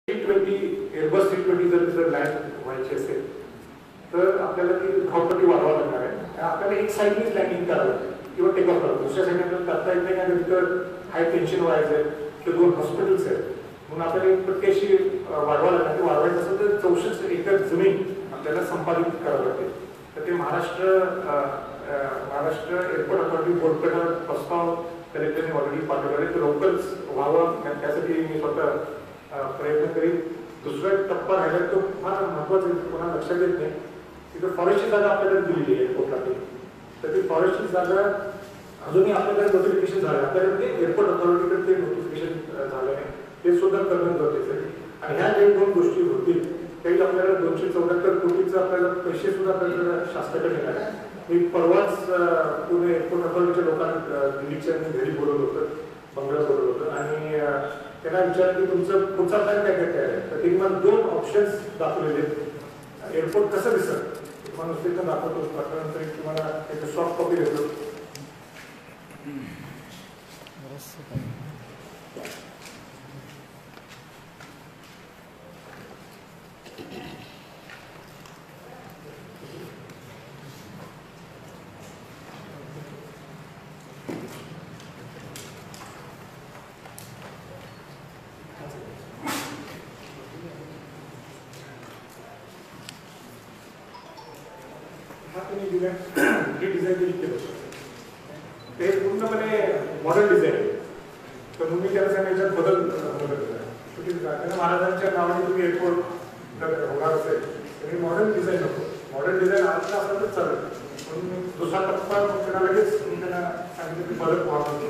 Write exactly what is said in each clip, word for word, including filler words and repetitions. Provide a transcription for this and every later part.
Twenty Airbus T twenty जर तिथं land व्हायची असेल तर आपल्याला ती प्रॉपर्टी वाढवावं लागणार आहे. आपल्याला एक साईडनीच लँडिंग करावं लागेल किंवा टेक ऑफ करावं. दुसऱ्या साईडने आपल्याला करता येत नाही का तिथं हाय टेन्शन व्हायचं आहे किंवा दोन हॉस्पिटल्स आहेत म्हणून आपल्याला एक पट्टी अशी वाढवावं लागणार. ती वाढवायचं असेल तर चौसष्ट एकर जमीन आपल्याला संपादित करावं लागेल. तर ते महाराष्ट्र महाराष्ट्र एअरपोर्ट अथॉरिटी बोर्डकडे प्रस्ताव कलेक्टरने ऑलरेडी पाठवलेला आहे. तर लवकरच व्हावं त्यासाठी मी स्वतः प्रयत्न करीन. दुसरा टप्पा राहिला तो फार महत्वाचा आहे, कोणाला लक्षात येत नाही. तिथं फॉरेस्टची जागा आपल्याला दिलेली आहे एअरपोर्टला. तर ती फॉरेस्टची जागा अजूनही आपल्याकडे नोटिफिकेशन झालं आपल्याकडे ते एअरपोर्ट अथॉरिटीकडे ते नोटिफिकेशन झालं नाही. ते सुद्धा करणं गरजेचं आहे. आणि ह्या काही दोन गोष्टी होतील काही आपल्याला दोनशे चौऱ्याहत्तर कोटीचं आपल्याला पैसे सुद्धा आपल्याला शासनाकडे येणार आहे. मी परवाच पुणे एअरपोर्ट अथॉरिटीच्या लोकांना दिल्लीच्या घरी बोलवलं होतं, बंगळा बोलवलं होतं आणि त्यांना विचारलं की तुमचं पुढचा प्लॅन काय काय आहे. तर त्यांनी मला दोन ऑप्शन्स दाखवलेले आहेत. एअरपोर्ट कसं दिसत तुम्हाला नुसते पण दाखवतो, त्यानंतर तुम्हाला एक सॉफ्ट कॉपी देतो. डिझाईन केलं ते पूर्णपणे मॉडर्न डिझाईन आहे. तर तुम्ही त्याला सांगायच्यात बदल बदल महाराजांच्या नावाने तुम्ही एअरपोर्ट होणार असेल तर मॉडर्न डिझाईन नको. मॉडर्न डिझाईन आता असलं तर चालेल पण दुसरा टप्पा त्यांना लगेच मी त्यांना सांगितलं की बदल व्हावं.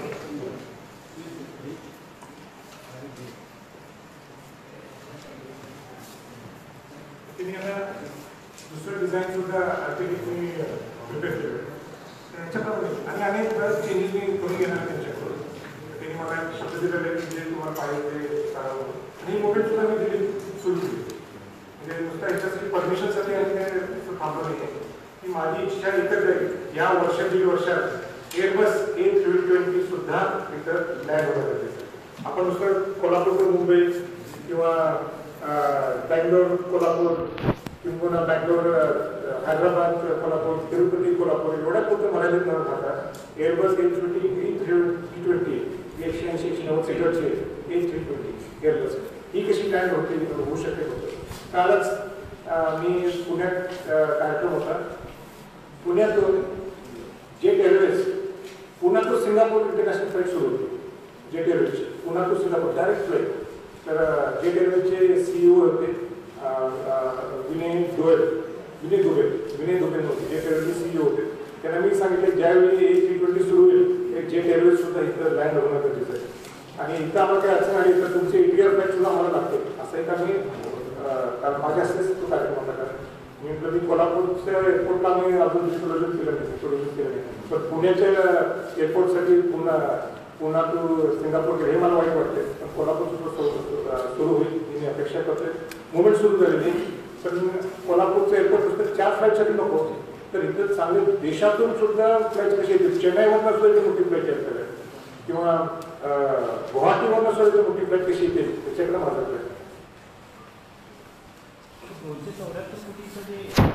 दुसरं डिझाईन सुद्धा तुम्ही प्रिपेअर केलं त्यांच्याप्रमाणे आणि अनेक चेंजेस मी करून घेणार त्यांच्याकडून. त्यांनी मला शब्द दिलेले की जे तुम्हाला पाहिजे ते करावं आणि मोबाईल सुद्धा मी दिली सुरू केली. म्हणजे नुसतं ह्याच्यासाठी परमिशनसाठी आणि काय थांबलं नाही आहे की माझी इच्छा एकच आहे या वर्षा दीड वर्षात एअरबस ए थ्री ट्वेंटी सुद्धा इथं लँड होणं गरजेचं आहे. आपण नुसतं कोल्हापूर टू मुंबई किंवा बँगलोर कोल्हापूर किंवा बँगलोर हैदराबाद कोल्हापूर तिरुपती कोल्हापूर एवढ्या पुरतं मर्यादित न राहता Airbus A twenty A three T twenty एकशे ऐंशी एकशे नव्वद सीटरचे ए थ्री ट्वेंटी एअरबस ही कशी लँड होते होऊ शकेल होतं. कालच मी पुण्यात कार्यक्रम होता. पुण्यातून Jet Airways Poona to Singapore international flight सुरू होती. जेट एअरवेजची Poona to Singapore direct flight. तर जेट एअरवेजचे सीईओ होते विनय गोयल विनय दुबे विनय दुबे होते जेट एअरवेजचे सीईओ होते. त्यांना मी सांगितलं ज्यावेळी ए थ्री ट्वेंटी सुरू होईल एक जेट एअरवेज सुद्धा इथं लँड होणं गरजेचं आहे. आणि इथं आम्हाला काही अडचण आली तर तुमचे इंडियन फ्लाईट सुद्धा आम्हाला लागते असं एक आम्ही माझ्या असलेच तो कार्यक्रम होता. कारण मी म्हटलं मी कोल्हापूरच्या एअरपोर्टला आम्ही अजून डिस्क्लोजर केलं नाही डिस्क्लोजर केलं नाही पण पुण्याच्या एअरपोर्टसाठी पुन्हा पुन्हा टू सिंगापूर गेले हे मला वाईट वाटते. पण कोल्हापूर सुद्धा सुरू होईल ही मी अपेक्षा करते. मुवमेंट सुरू झालेली पण कोल्हापूरचं एअरपोर्ट नुसतं चार फ्लाईटसाठी नको तर इथं चांगले देशातून सुद्धा फ्लाईट कशी येते. चेन्नईमधनं सुद्धा इथे मोठी फ्लाईट येतात किंवा गुवाहाटीमधनं सुद्धा इथे मोठी फ्लाईट कशी येते त्याच्याकडे माझा फ्लाईट. दोनशे चौऱ्याहत्तर कोटीचं जे